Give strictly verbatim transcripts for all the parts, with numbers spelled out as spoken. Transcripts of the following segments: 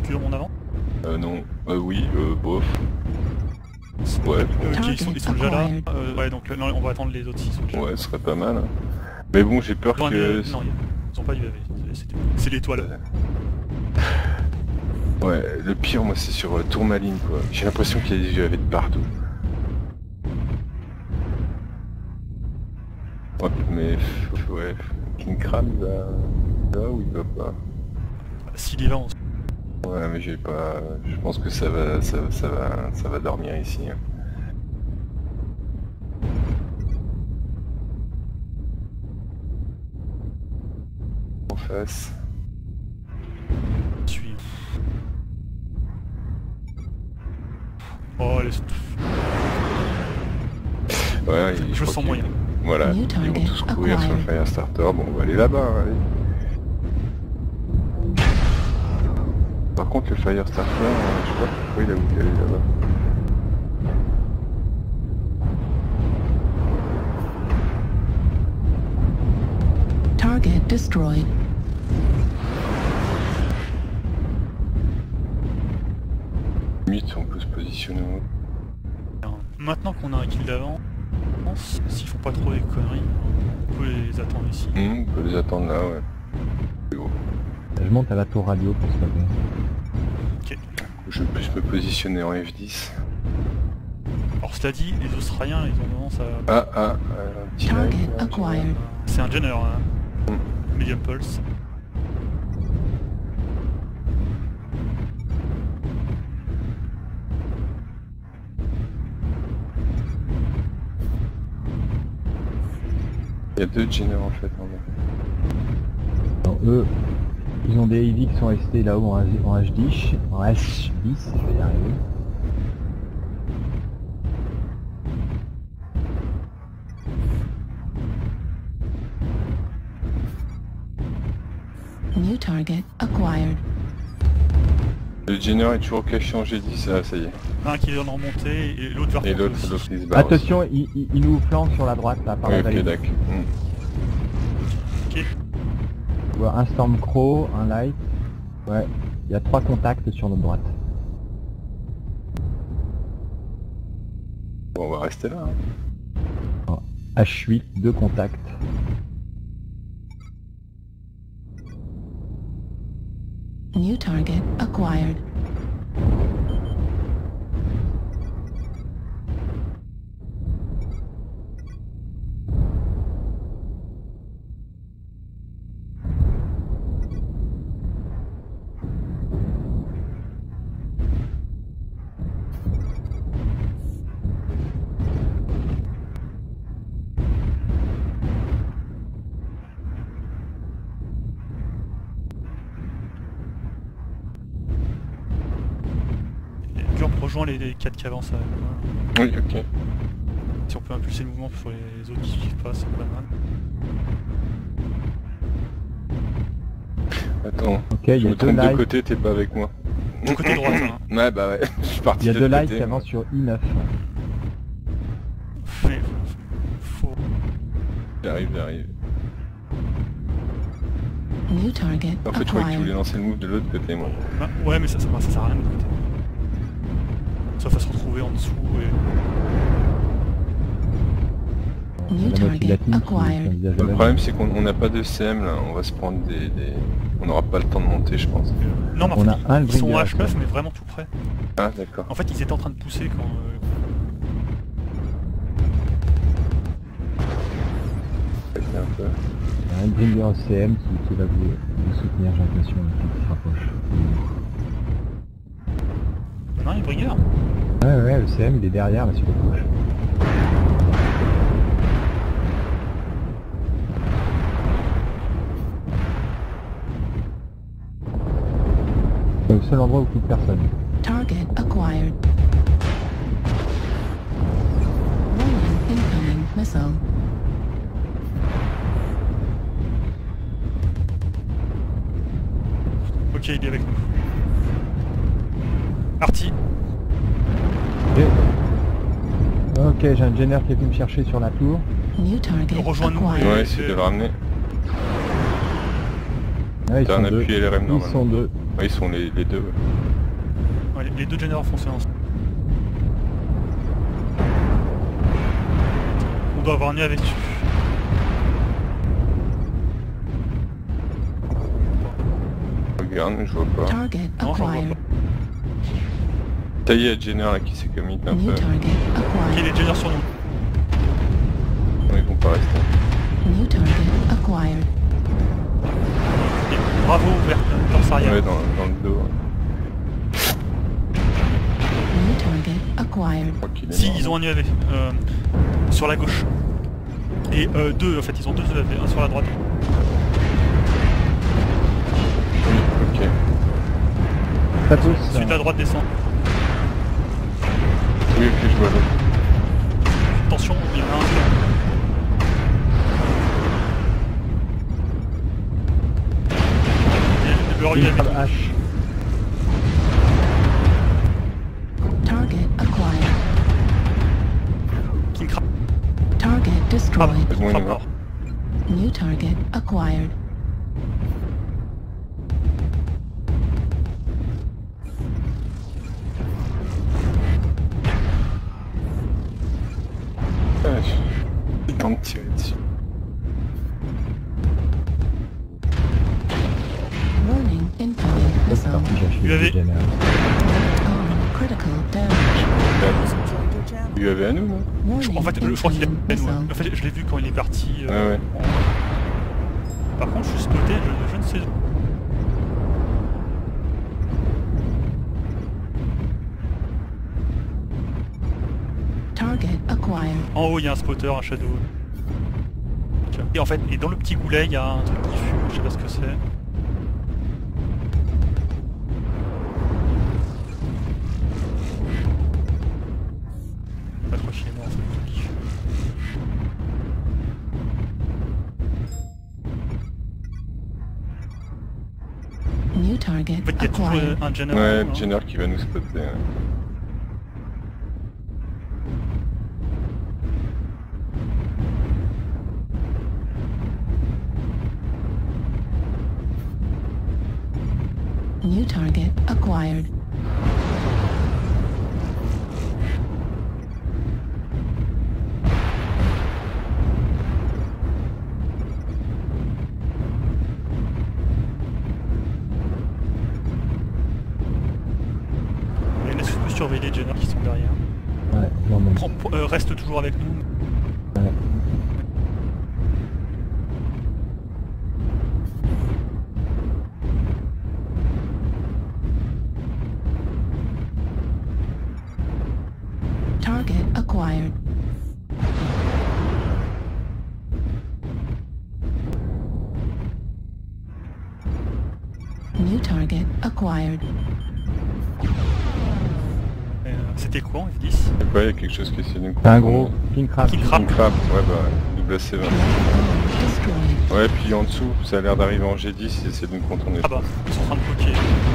Tu veux mon avant? Euh non, euh, oui, euh, bof. Ouais. Euh, ok, ils sont, ils sont déjà là. Euh, ouais, donc non, on va attendre les autres s'ils sont déjà là. Ouais, ce serait pas mal. Hein. Mais bon, j'ai peur Ils ont que... un- non, ils ont pas U A V, c'est l'étoile. Ouais, le pire, moi, c'est sur euh, Tourmaline, quoi. J'ai l'impression qu'il y a des U A V de partout. Ouais, mais... Ouais, King Crab, il va... il va ou il va pas? S'il y va, on... Ouais, mais j'ai pas... Je pense que ça va... ça, ça va... ça va dormir ici. Hein. En face. Je suis... Oh, laisse... Ouais, je, il, je sens moyen. Voilà, ils vont tous courir sur le Firestarter. Bon, on va aller là-bas. Allez. Par contre, le Firestarter, euh, je sais pas pourquoi il a voulu aller là-bas. Target destroyed. Limite, on peut se positionner en haut. Maintenant qu'on a un kill d'avant, s'ils font pas trop des conneries, on peut les attendre ici. Mmh, on peut les attendre là, ouais. Je monte à la tour radio pour ce matin. Ok. Je vais plus me positionner en F dix. Alors cela dit, les Australiens, ils ont tendance à... Ah, ah, euh, un petit Target live, là, acquired. C'est un Jenner, hein. Mm. Medium Pulse. Il y a deux Jenner en fait en bas. Alors, eux, ils ont des Heavy qui sont restés là-haut en, en H dix, en H dix, je vais y arriver. New target acquired. Le Jenner est toujours caché en G dix, ah, ça y est. Un qui vient de remonter et l'autre va Et remonter l'autre, aussi. l'autre il se barre. Attention, il, il, il nous flanque sur la droite là, par Oui, la ok, vallée. d'accord. Mm. Ok. Je vois un Stormcrow, un Light. Ouais, il y a trois contacts sur notre droite. Bon, on va rester là. Hein. H huit, deux contacts. New target acquired. Rejoins les, les quatre qui avancent avec moi. Oui, ok. Si on peut impulser le mouvement sur les autres qui suivent pas, c'est pas mal. Attends, Ok, il y je a me deux trompe de lights. côté, t'es pas avec moi. Du côté droit, hein. Ouais, bah ouais, je suis parti Il y a de deux l'autre lights côté. qui avancent sur I neuf. Mais faut... J'arrive, j'arrive. New target En fait, je croyais que tu voulais acquired. lancer le move de l'autre côté, moi. Bah, ouais, mais ça, ça, ça sert à rien de l'autre côté. Sauf à se retrouver en dessous et... New La moitié de la target team qui- qui acquired. envisage Le la- problème, c'est qu'on on n'a pas de C M là, on va se prendre des... des... On n'aura pas le temps de monter, je pense. Non, mais en On fait, a un ils sont Bringer, H neuf, quoi. mais vraiment tout près. Ah, d'accord. En fait, ils étaient en train de pousser quand... Euh... Un peu. Il y a un Bringer C M qui, qui va vous, vous soutenir, j'ai l'impression, qui se rapproche. Non, il est Bringer. Ouais, ouais, le C M il est derrière là sur la gauche. C'est le seul endroit où plus de personne. Target acquired. Warning, incoming missile. Ok, il est avec nous. Arty. Et- Ok, j'ai un Jenner qui est venu me chercher sur la tour. New target Rejoins-nous. acquired. Ouais, essaye de le ramener. Ouais, ils T'as sont un deux. appui L R M Ils normalement. sont deux. Ouais, ils sont les, les deux. Ouais. Ouais, les- les deux généraux fonctionnent ensemble. On doit avoir un nez avec dessus. Regarde, je vois pas. Target Non, j'en vois acquired. pas. Ça y est, Jenner là qui s'est commit un New peu. target Ok, acquired. les généraux sur nous. Non, ils vont pas rester. New target acquired. Et bravo, vert, lance arrière. Ouais, dans, dans le dos. New target acquired. Je crois qu'il est Si, mort. ils ont un U A V euh, sur la gauche. Et euh, deux, en fait, ils ont deux U A V, un sur la droite. Ok. Ça pousse. Celui de la droite descend. Oui, ok, je vois l'autre. Attention, il y en a un sur. Et leur U A V. Crab H. Target acquired. King Crab. Target Crab. destroyed. C'est bon, il est Crab mort. mort. New target acquired. Ouais, j'ai le temps de tirer dessus. Warning incoming C'est missile. parti, j'ai acheté U A V. le Jenner. Oh, critical damage. Il y avait à nous, non? Je- Warning En fait, je, je crois qu'il est incoming à peine, ouais. missile. En fait, je l'ai vu quand il est parti. euh, Ouais, ouais. en- Par contre, je suis spoté, je, je ne sais. Target acquired. En haut, il y a un spotter, un shadow. Tiens. Et en fait, et dans le petit goulet, il y a un truc qui fume, je sais pas ce que c'est. Pas trop chier, non, c'est le truc qui fume. New target En fait, il y a toujours acquired. un Jenner. Ouais, hein. le Jenner qui va nous spotter. Ouais. New target acquired. Et laisse nous surveiller les Jenner qui sont derrière. Ouais, non, mais Prends- pr- euh, reste toujours avec nous. ouais. Target acquired. New target acquired. Euh, C'était quoi en F dix? Je sais pas, il y a quelque chose qui essaie de nous C'est un confondre. gros King Crab. King King Crab. Crab, ouais bah, double C vingt. Destroyed. Ouais, puis en dessous, ça a l'air d'arriver en G dix, ils essaient de nous contourner. Ah bah, ils sont en train de poker.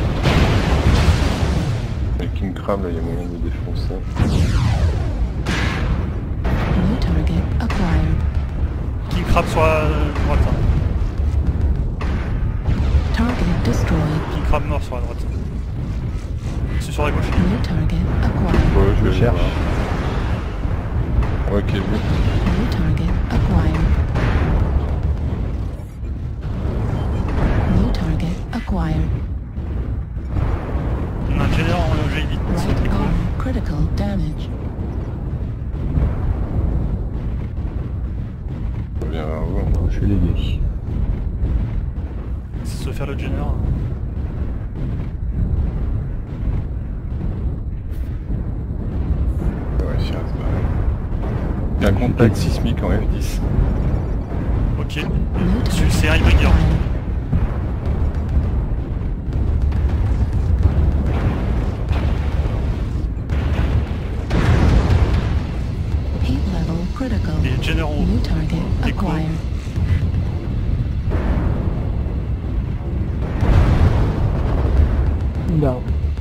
Le King Crab, là, il y a moyen de le défoncer. New target acquired. King Crab sur la droite. hein. Target destroyed. King Crab mort sur la droite. C'est sur la gauche. New target acquired. Ouais, je Je vais le cherche. voir. Ok, vu. New target acquired. New target acquired. On a un Jenner en G huit. C'est Right très cool. arm critical damage. Je reviens vers vous. Je suis légué. C'est se faire le Jenner. On va réussir à se barrer. Il y a un contact sismique en F dix. Ok. New C'est target c'est un Hellbringer. acquired. Heat level critical. Et Jenner en haut. New target Echo. acquired. Non.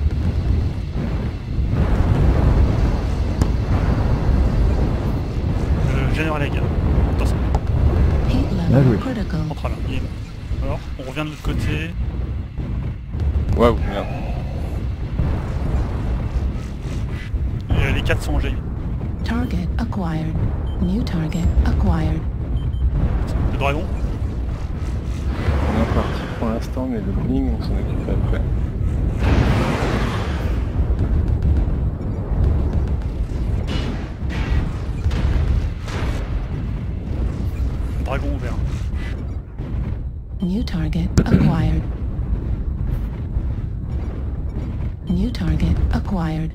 Euh, Jenner à la gare. Attention, Heat Bien joué. level critical. central. Il est- Alors, on revient de l'autre côté. Waouh, merde. quatre cents G. Target acquired. New target acquired. Le dragon. On est en partie pour l'instant, mais le bling, on s'en occupe après. Dragon ouvert. New target acquired. New target acquired.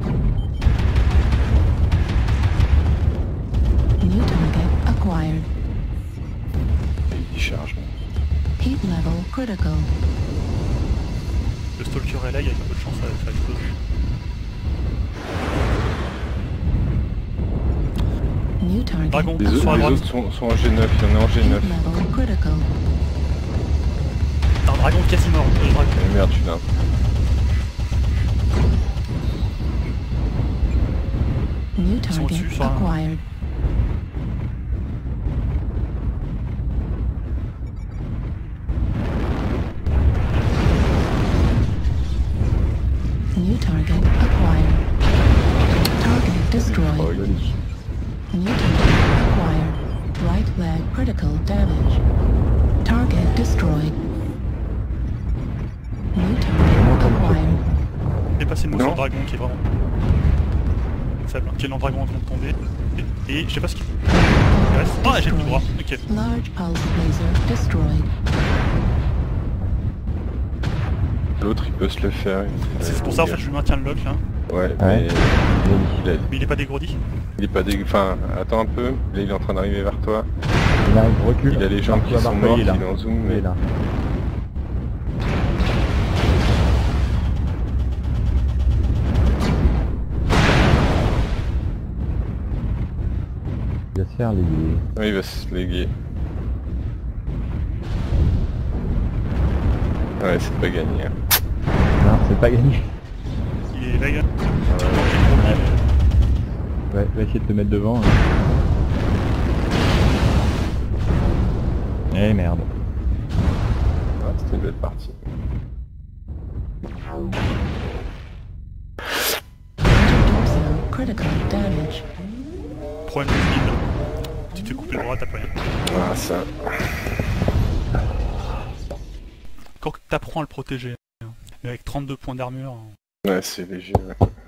New target acquired. Il charge. Heat level critical. Le stalker est là, il y a un peu de chance à faire exploser. New target Dragon, Les, autres, sur la les droite. autres sont, sont en G neuf, il y en a en G Heat neuf. level critical. T'as un dragon quasi mort. Le dragon. Eh merde, tu l'as. New sont target au-dessus, sur un- acquired. New target acquired. Target destroyed. Oh, New target acquired. Right leg critical damage. Target destroyed. New target acquired. J'ai passé le mot Non. sur le dragon qui est vraiment faible. Qui est le dragon en train de tomber. Et, et je sais pas ce qu'il reste. Ah, j'ai plus droit. Ok. Large pulse laser destroyed. L'autre, il peut se le faire. C'est pour ça en fait je lui maintiens le lock là. Ouais, Ouais. mais il, a- Mais il est pas dégourdi. il est pas dég... Enfin, attends un peu. Là, il est en train d'arriver vers toi. Il arrive, recule. Il a les gens Marc, qui Marc, sont il morts, est il là. est en zoom, Il est mais... là. Il va se faire les... Ouais, il va se léguer. Ouais, c'est pas gagné. Hein. Non, c'est pas gagné. Il est là, il est là. Ouais, va essayer de te mettre devant. Hein. Eh merde. Ah, c'était une belle partie. Dorsal critical damage. Problème de speed. Tu te fais couper le bras, t'as pas rien. Ah, ça. Quand t'apprends à le protéger. Mais avec trente-deux points d'armure. Ouais, c'est léger. Ouais.